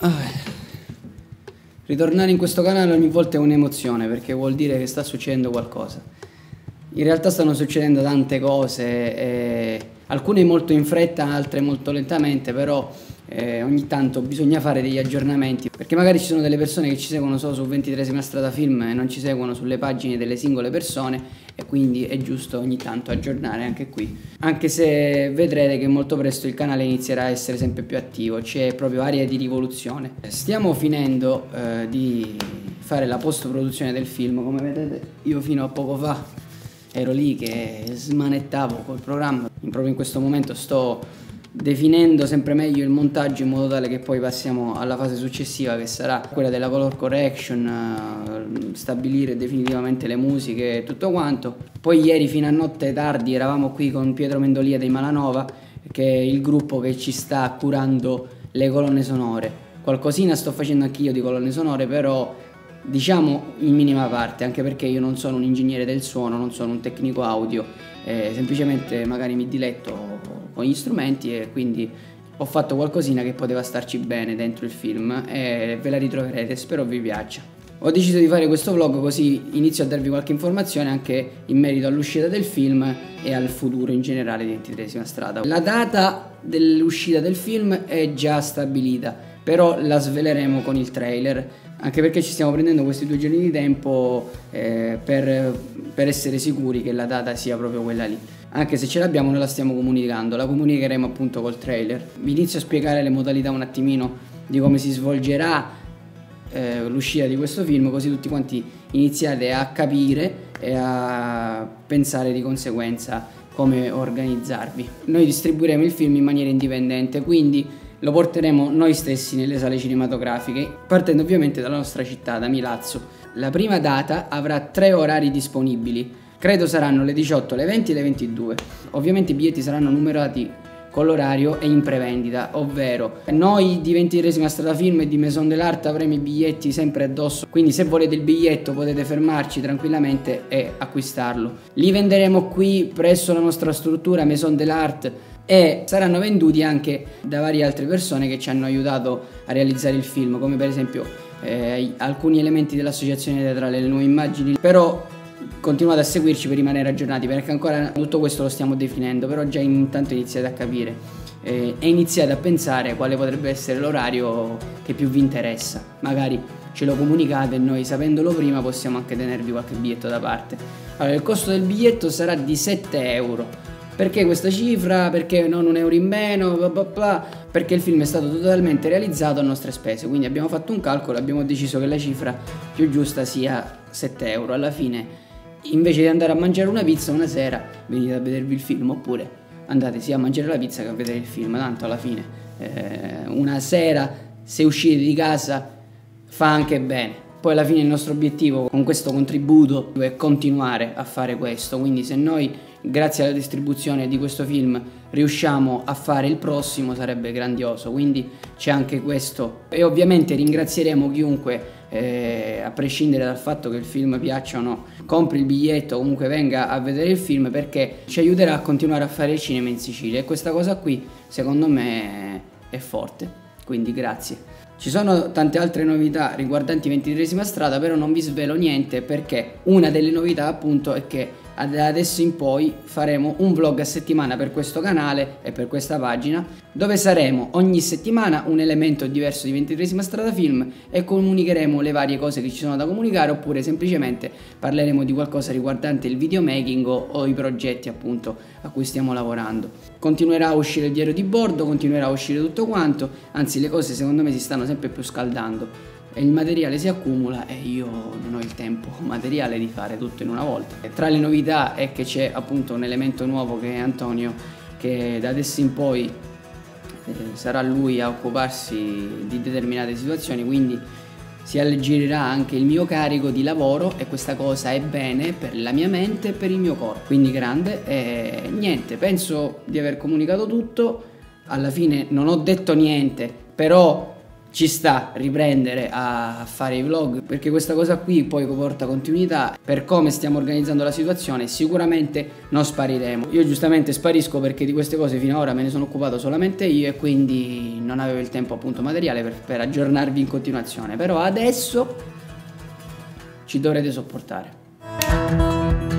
Ritornare in questo canale ogni volta è un'emozione, perché vuol dire che sta succedendo qualcosa. In realtà stanno succedendo tante cose, alcune molto in fretta, altre molto lentamente, però ogni tanto bisogna fare degli aggiornamenti, perché magari ci sono delle persone che ci seguono solo su 23esima Strada Film e non ci seguono sulle pagine delle singole persone, e quindi è giusto ogni tanto aggiornare anche qui. Anche se vedrete che molto presto il canale inizierà a essere sempre più attivo, c'è proprio aria di rivoluzione. Stiamo finendo di fare la post-produzione del film. Come vedete, io fino a poco fa ero lì che smanettavo col programma. Proprio in questo momento sto definendo sempre meglio il montaggio, in modo tale che poi passiamo alla fase successiva, che sarà quella della color correction, stabilire definitivamente le musiche e tutto quanto. Poi ieri fino a notte tardi eravamo qui con Pietro Mendolia dei Malanova, che è il gruppo che ci sta curando le colonne sonore. Qualcosina sto facendo anch'io di colonne sonore, però diciamo in minima parte, anche perché io non sono un ingegnere del suono, non sono un tecnico audio, semplicemente magari mi diletto con gli strumenti, e quindi ho fatto qualcosina che poteva starci bene dentro il film e ve la ritroverete, spero vi piaccia. Ho deciso di fare questo vlog così inizio a darvi qualche informazione anche in merito all'uscita del film e al futuro in generale di 23esima Strada. La data dell'uscita del film è già stabilita, però la sveleremo con il trailer, anche perché ci stiamo prendendo questi 2 giorni di tempo per essere sicuri che la data sia proprio quella lì. Anche se ce l'abbiamo, noi la stiamo comunicando, la comunicheremo appunto col trailer. Vi inizio a spiegare le modalità un attimino di come si svolgerà l'uscita di questo film, così tutti quanti iniziate a capire e a pensare di conseguenza come organizzarvi. Noi distribuiremo il film in maniera indipendente, quindi lo porteremo noi stessi nelle sale cinematografiche, partendo ovviamente dalla nostra città, da Milazzo. La prima data avrà 3 orari disponibili, credo saranno le 18, le 20 e le 22. Ovviamente i biglietti saranno numerati con l'orario e in prevendita, ovvero noi di 23esima Strada Film e di Maison de l'Art avremo i biglietti sempre addosso, quindi se volete il biglietto potete fermarci tranquillamente e acquistarlo. Li venderemo qui presso la nostra struttura Maison de l'Art e saranno venduti anche da varie altre persone che ci hanno aiutato a realizzare il film, come per esempio alcuni elementi dell'associazione teatrale Le Nuove Immagini. Però continuate a seguirci per rimanere aggiornati, perché ancora tutto questo lo stiamo definendo, però già intanto iniziate a capire e iniziate a pensare quale potrebbe essere l'orario che più vi interessa. Magari ce lo comunicate e noi, sapendolo prima, possiamo anche tenervi qualche biglietto da parte. Allora, il costo del biglietto sarà di 7 euro. Perché questa cifra? Perché non 1 euro in meno? Bla bla bla? Perché il film è stato totalmente realizzato a nostre spese, quindi abbiamo fatto un calcolo e abbiamo deciso che la cifra più giusta sia 7 euro. Alla fine, invece di andare a mangiare una pizza una sera, venite a vedervi il film, oppure andate sia a mangiare la pizza che a vedere il film. Tanto alla fine una sera, se uscite di casa, fa anche bene. Poi alla fine il nostro obiettivo con questo contributo è continuare a fare questo, quindi se noi grazie alla distribuzione di questo film riusciamo a fare il prossimo sarebbe grandioso, quindi c'è anche questo. E ovviamente ringrazieremo chiunque, a prescindere dal fatto che il film piaccia o no, compri il biglietto o comunque venga a vedere il film, perché ci aiuterà a continuare a fare il cinema in Sicilia, e questa cosa qui secondo me è forte, quindi grazie. Ci sono tante altre novità riguardanti 23esima Strada, però non vi svelo niente, perché una delle novità appunto è che da adesso in poi faremo un vlog a settimana per questo canale e per questa pagina, dove saremo ogni settimana un elemento diverso di 23esima Strada Film e comunicheremo le varie cose che ci sono da comunicare, oppure semplicemente parleremo di qualcosa riguardante il videomaking o i progetti appunto a cui stiamo lavorando. Continuerà a uscire il diario di bordo, continuerà a uscire tutto quanto, anzi le cose secondo me si stanno sempre più scaldando e il materiale si accumula e io non ho il tempo materiale di fare tutto in una volta. Tra le novità è che c'è appunto un elemento nuovo, che è Antonio, che da adesso in poi sarà lui a occuparsi di determinate situazioni, quindi si alleggerirà anche il mio carico di lavoro, e questa cosa è bene per la mia mente e per il mio corpo, quindi grande. E niente, penso di aver comunicato tutto. Alla fine non ho detto niente, però ci sta riprendere a fare i vlog, perché questa cosa qui poi porta continuità. Per come stiamo organizzando la situazione sicuramente non spariremo. Io giustamente sparisco perché di queste cose fino ad ora me ne sono occupato solamente io e quindi non avevo il tempo appunto materiale per aggiornarvi in continuazione, però adesso ci dovrete sopportare.